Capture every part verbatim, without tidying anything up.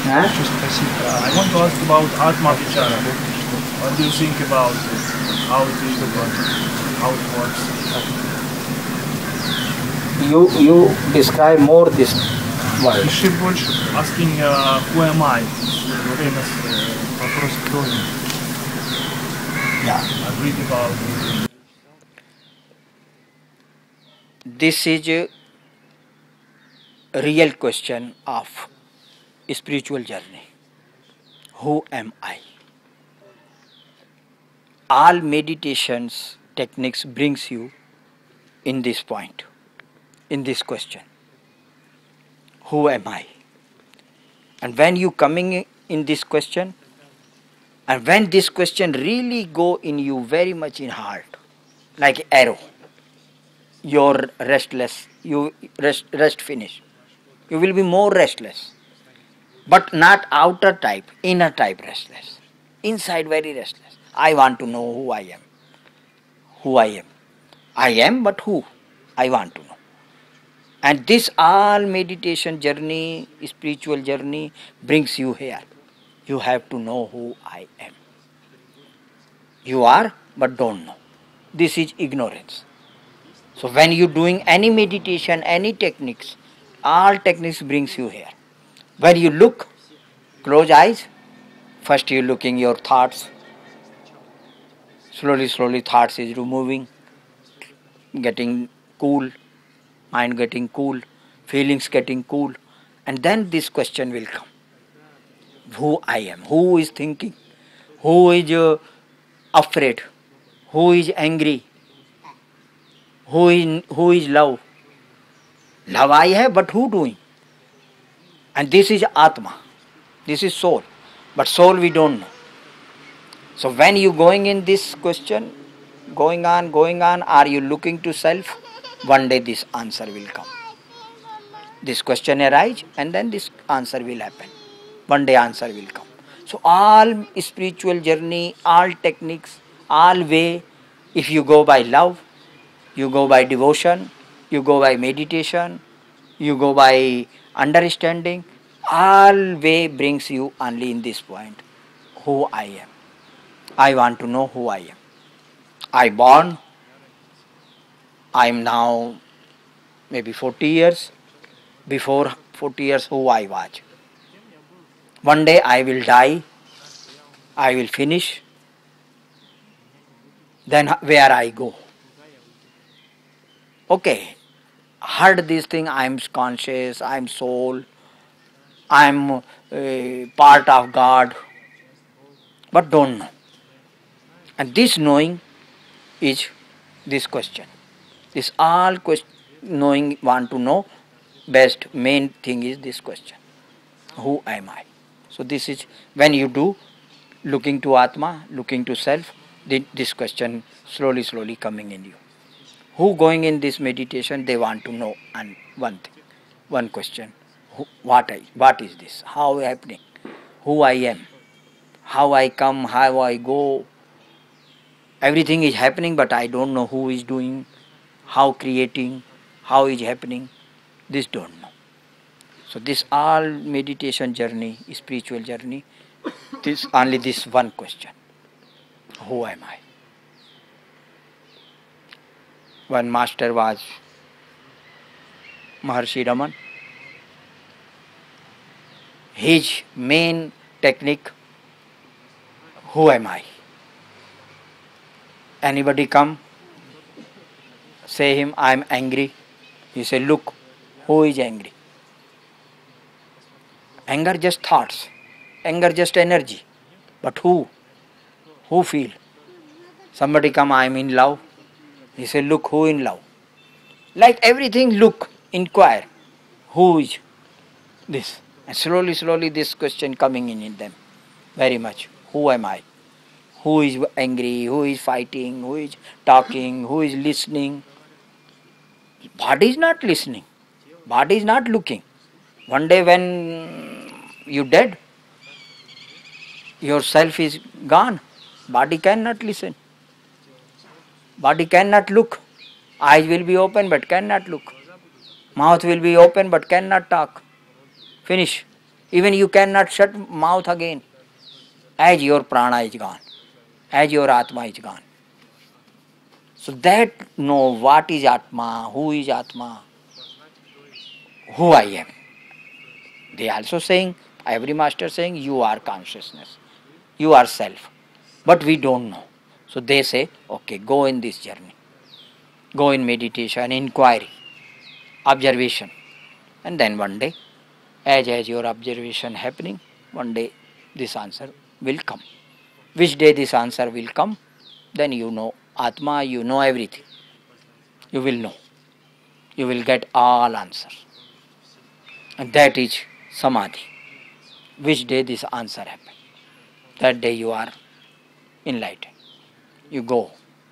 Huh? I want to ask about Atma Vichara. What do you think about it? How it is, how it works? You you describe more this word. Еще больше asking uh, who am I? Famous uh, вопрос кто я. Yeah. I read about it. This is a real question of spiritual journey. Who am I? All meditations techniques brings you in this point, in this question. Who am I? And when you coming in this question, and when this question really go in you very much in heart, like arrow, you're restless, you rest, rest finish. You will be more restless. But not outer type, inner type restless. Inside very restless. I want to know who I am. Who I am. I am, but who? I want to know. And this all meditation journey, spiritual journey brings you here. You have to know who I am. You are, but don't know. This is ignorance. So when you doing any meditation, any techniques, all techniques brings you here. When you look, close eyes, first you looking your thoughts. Slowly, slowly thoughts is removing, getting cool, mind getting cool, feelings getting cool. And then this question will come. Who I am? Who is thinking? Who is uh, afraid? Who is angry? Who is, who is love? Love I have, but who doing? And this is Atma. This is soul. But soul we don't know. So when you going in this question, going on, going on, are you looking to self? One day this answer will come. This question arise and then this answer will happen. One day answer will come. So all spiritual journey, all techniques, all way, if you go by love, you go by devotion, you go by meditation, you go by understanding, all way brings you only in this point, who I am. I want to know who I am. I born, I am now maybe forty years, before forty years who I was. One day I will die, I will finish, then where I go. Okay, heard this thing, I am conscious, I am soul, I am a part of God, but don't know. And this knowing is this question. This all question, knowing, want to know, best main thing is this question. Who am I? So this is when you do looking to Atma, looking to self, this question slowly, slowly coming in you. Who going in this meditation, they want to know and one thing, one question. Who, what I, what is this? How happening? Who I am? How I come? How I go? Everything is happening, but I don't know who is doing, how creating, how is happening. This don't know. So this all meditation journey, spiritual journey, this only this one question. Who am I? One master was Maharshi Raman. His main technique, who am I? Anybody come, say him, I am angry. He say, look, who is angry? Anger just thoughts, anger just energy. But who? Who feel? Somebody come, I am in love. He say, look, who in love? Like everything, look, inquire. Who is this? And slowly, slowly this question coming in in them. Very much. Who am I? Who is angry? Who is fighting? Who is talking? Who is listening? Body is not listening. Body is not looking. One day when you dead, yourself is gone. Body cannot listen. Body cannot look. Eyes will be open but cannot look. Mouth will be open but cannot talk. Finish. Even you cannot shut mouth again, as your prana is gone, as your atma is gone. So that know what is atma, who is atma, who I am. They also saying, every master saying, you are consciousness, you are self. But we don't know. So they say, okay, go in this journey. Go in meditation, inquiry, observation. And then one day, as as your observation happening, one day this answer will come. Which day this answer will come, then you know Atma, you know everything. You will know. You will get all answers. And that is Samadhi. Which day this answer happen, that day you are enlightened. You go.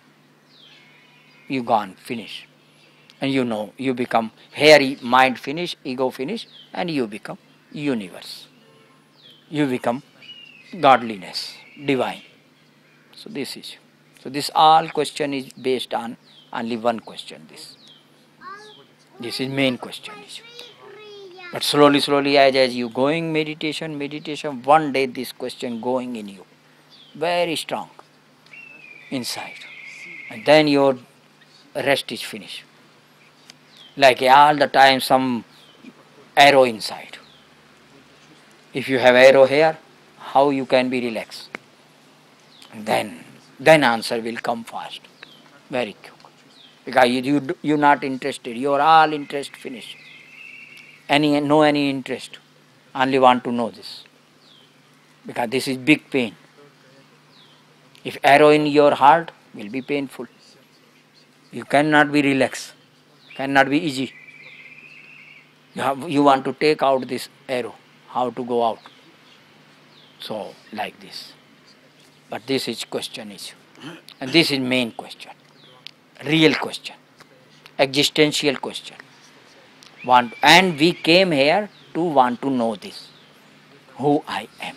You gone, finish. And you know, you become, here mind finish, ego finish, and you become universe. You become godliness, divine. So this is. So this all question is based on only one question. This. This is main question. But slowly, slowly, as, as you going meditation, meditation, one day this question going in you, very strong, inside. And then your rest is finished. Like all the time some arrow inside. If you have arrow here, how you can be relaxed? And then, then answer will come fast, very quick. Because you, you, you're not interested, you are all interest finished. Any, no any interest, only want to know this. Because this is big pain. If arrow in your heart will be painful. You cannot be relaxed, cannot be easy. You, have, you want to take out this arrow, how to go out. So, like this. But this is question issue. And this is main question, real question, existential question. Want, and we came here to want to know this, who I am.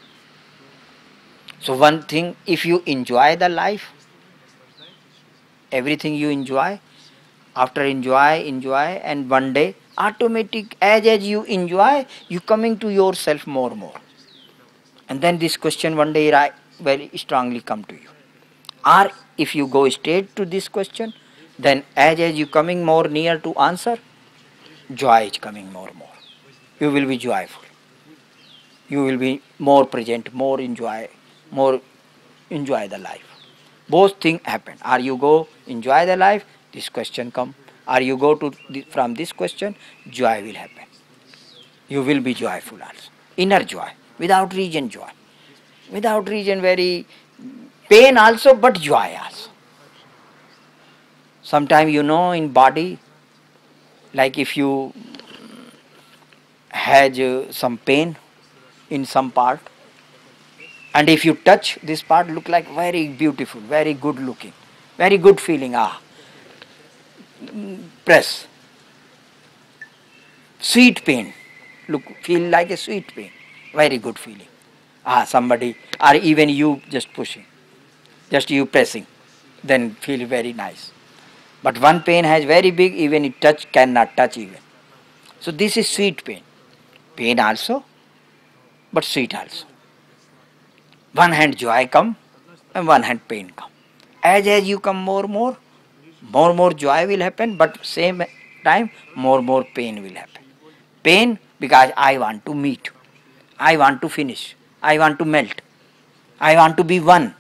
So one thing, if you enjoy the life, everything you enjoy, after enjoy, enjoy, and one day, automatic, as as you enjoy, you coming to yourself more and more. And then this question one day very strongly come to you. Or if you go straight to this question, then as as you coming more near to answer, joy is coming more and more. You will be joyful. You will be more present, more enjoy, more enjoy the life. Both things happen. Or you go enjoy the life, this question come. Or you go to the, from this question, joy will happen. You will be joyful also. Inner joy, without reason joy. Without reason very pain also, but joy also. Sometimes you know in body, like if you had uh, some pain in some part, and if you touch this part, look like very beautiful, very good looking, very good feeling. Ah, press. Sweet pain. Look, feel like a sweet pain. Very good feeling. Ah, somebody, or even you just pushing, just you pressing, then feel very nice. But one pain has very big, even it touch, cannot touch even. So this is sweet pain. Pain also, but sweet also. One hand joy come, and one hand pain come. As as you come more more, more more joy will happen, but same time more more pain will happen. Pain because I want to meet, I want to finish, I want to melt, I want to be one,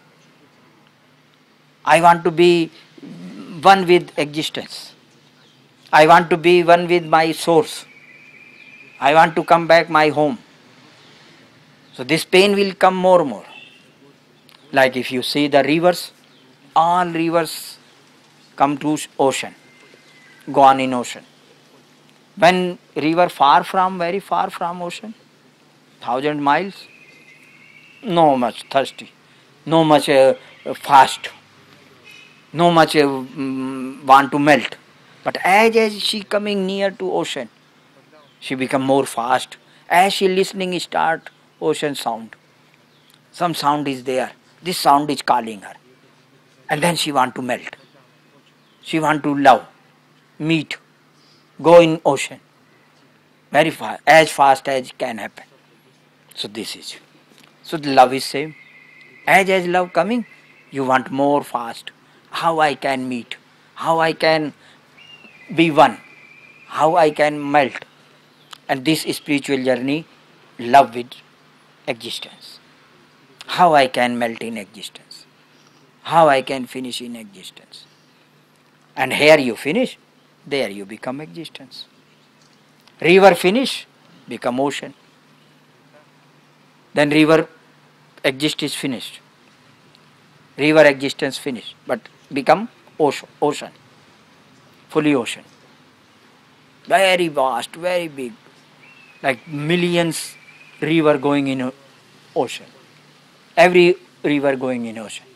I want to be one with existence, I want to be one with my source, I want to come back my home. So this pain will come more and more. Like if you see the rivers, all rivers come to ocean, gone in ocean. When river far from, very far from ocean, thousand miles, no much thirsty, no much uh, fast, no much uh, mm, want to melt. But as, as she coming near to ocean, she become more fast. As she listening start ocean sound, some sound is there. This sound is calling her. And then she want to melt. She want to love, meet, go in ocean. Very fast, as fast as can happen. So this is. So the love is same. As as love coming, you want more fast. How I can meet? How I can be one? How I can melt? And this spiritual journey, love with existence. How I can melt in existence? How I can finish in existence? And here you finish, there you become existence. River finish, become ocean. Then river exist is finished. River existence finished, but become ocean, ocean, fully ocean. Very vast, very big, like millions river going in ocean. Every river going in ocean.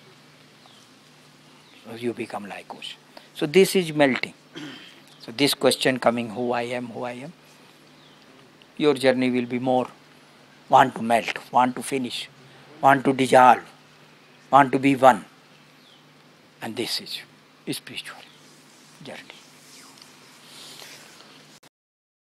So you become like ocean. So this is melting. So this question coming, who I am, who I am, your journey will be more want to melt, want to finish, want to dissolve, want to be one. And this is spiritual journey.